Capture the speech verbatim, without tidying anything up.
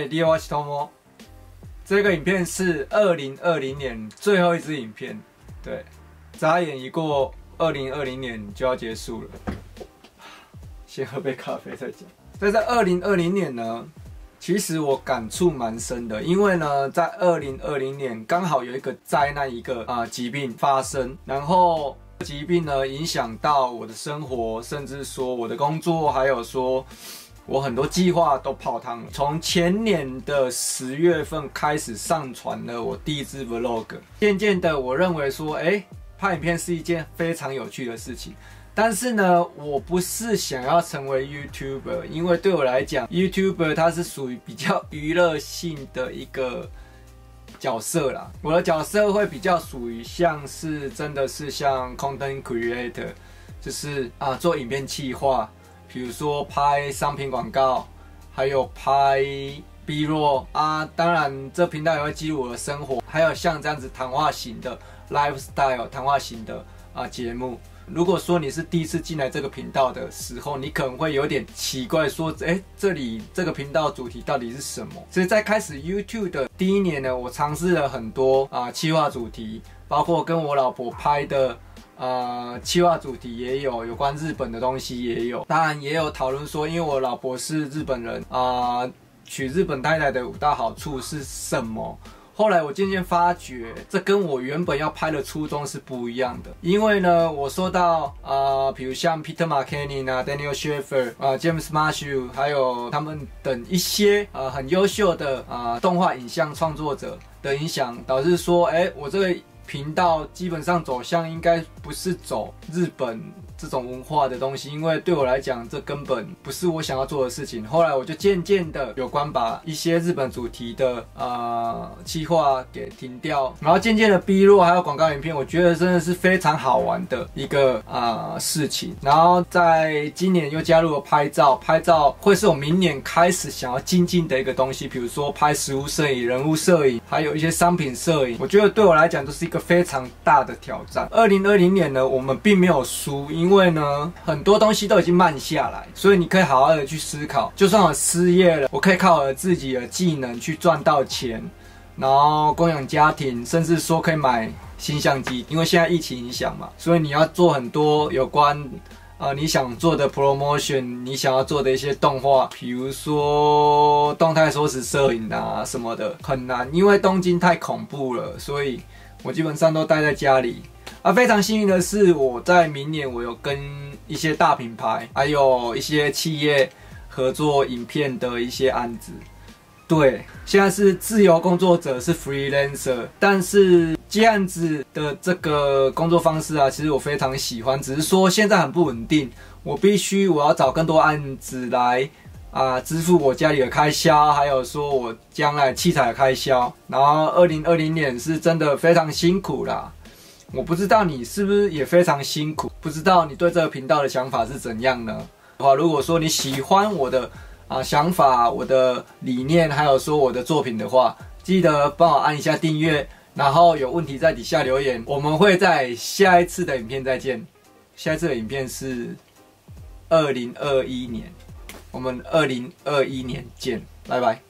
利奥西托莫。这个影片是二零二零年最后一支影片，对，眨眼一过，二零二零年就要结束了。先喝杯咖啡再讲。在这二零二零年呢，其实我感触蛮深的，因为呢，在二零二零年刚好有一个灾难，一个啊、呃、疾病发生，然后疾病呢影响到我的生活，甚至说我的工作，还有说我很多计划都泡汤了。从前年的十月份开始上传了我第一支 vlog， 渐渐的我认为说，哎，拍影片是一件非常有趣的事情。但是呢，我不是想要成为 YouTuber， 因为对我来讲 ，YouTuber 它是属于比较娱乐性的一个角色啦。我的角色会比较属于像是真的是像 Content Creator， 就是啊做影片企划，比如说拍商品广告，还有拍 B-roll 啊。当然，这频道也会记录我的生活，还有像这样子谈话型的 lifestyle 谈话型的啊节目。如果说你是第一次进来这个频道的时候，你可能会有点奇怪，说，哎，这里这个频道主题到底是什么？所以在开始 YouTube 的第一年呢，我尝试了很多啊企划主题，包括跟我老婆拍的呃企划主题也有，有关日本的东西也有，当然也有讨论说，因为我老婆是日本人啊、呃，娶日本太太的五大好处是什么？后来我渐渐发觉，这跟我原本要拍的初衷是不一样的。因为呢，我说到啊，比如像 Peter McKinnon 啊、Daniel Schaffer 啊、James Marshall， 还有他们等一些啊很优秀的啊动画影像创作者的影响，导致说，哎，我这个频道基本上走向应该不是走日本这种文化的东西，因为对我来讲，这根本不是我想要做的事情。后来我就渐渐的有关把一些日本主题的呃企划给停掉，然后渐渐的 B-roll 还有广告影片，我觉得真的是非常好玩的一个啊、呃、事情。然后在今年又加入了拍照，拍照会是我明年开始想要精进的一个东西，比如说拍实物摄影、人物摄影，还有一些商品摄影。我觉得对我来讲都是一个非常大的挑战。二零二零年呢，我们并没有输，因为呢很多东西都已经慢下来，所以你可以好好的去思考，就算我失业了，我可以靠我自己的技能去赚到钱，然后供养家庭，甚至说可以买新相机，因为现在疫情影响嘛，所以你要做很多有关呃你想做的 promotion， 你想要做的一些动画，比如说动态缩时摄影啊什么的，很难，因为东京太恐怖了，所以我基本上都待在家里。啊，非常幸运的是，我在明年我有跟一些大品牌，还有一些企业合作影片的一些案子。对，现在是自由工作者，是 freelancer， 但是接案子的这个工作方式啊，其实我非常喜欢，只是说现在很不稳定，我必须我要找更多案子来啊、呃、支付我家里的开销，还有说我将来器材的开销。然后二零二零年是真的非常辛苦啦。我不知道你是不是也非常辛苦，不知道你对这个频道的想法是怎样呢？好，如果说你喜欢我的啊想法、我的理念，还有说我的作品的话，记得帮我按一下订阅，然后有问题在底下留言，我们会在下一次的影片再见。下一次的影片是二零二一年，我们二零二一年见，拜拜。